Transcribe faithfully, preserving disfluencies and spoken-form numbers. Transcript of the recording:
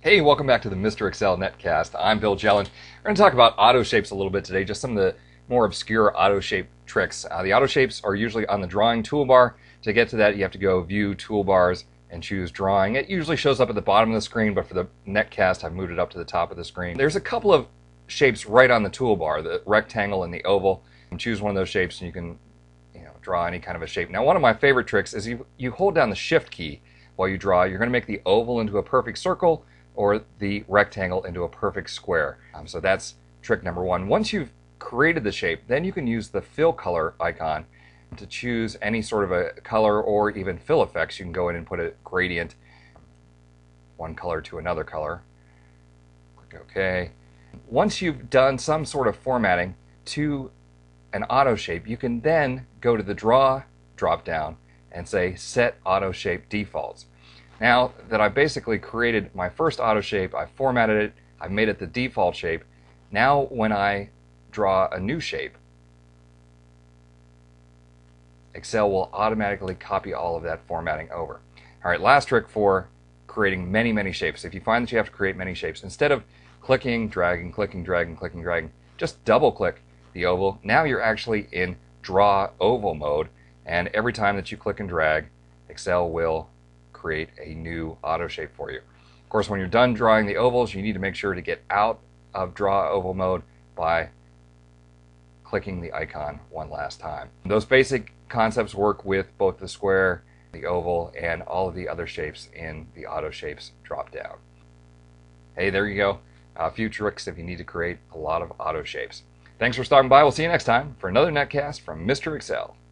Hey, welcome back to the Mister Excel netcast. I'm Bill Jelen. We're going to talk about AutoShapes a little bit today, just some of the more obscure AutoShape tricks. Uh, the AutoShapes are usually on the drawing toolbar. To get to that, you have to go View, Toolbars, and choose Drawing. It usually shows up at the bottom of the screen, but for the netcast, I've moved it up to the top of the screen. There's a couple of shapes right on the toolbar, the rectangle and the oval. You can choose one of those shapes and you can you know, draw any kind of a shape. Now, one of my favorite tricks is you, you hold down the Shift key while you draw. You're going to make the oval into a perfect circle, or the rectangle into a perfect square. Um, so that's trick number one. Once you've created the shape, then you can use the fill color icon to choose any sort of a color or even fill effects. You can go in and put a gradient, one color to another color. Click OK. Once you've done some sort of formatting to an auto shape, you can then go to the Draw drop down and say Set Auto Shape Defaults. Now that I've basically created my first auto shape, I've formatted it, I've made it the default shape, now when I draw a new shape, Excel will automatically copy all of that formatting over. Alright, last trick for creating many, many shapes. If you find that you have to create many shapes, instead of clicking, dragging, clicking, dragging, clicking, dragging, just double click the oval. Now you're actually in Draw Oval mode, and every time that you click and drag, Excel will create a new auto shape for you. Of course, when you're done drawing the ovals, you need to make sure to get out of Draw Oval mode by clicking the icon one last time. Those basic concepts work with both the square, the oval, and all of the other shapes in the Auto Shapes drop down. Hey, there you go. A few tricks if you need to create a lot of auto shapes. Thanks for stopping by. We'll see you next time for another netcast from Mister Excel.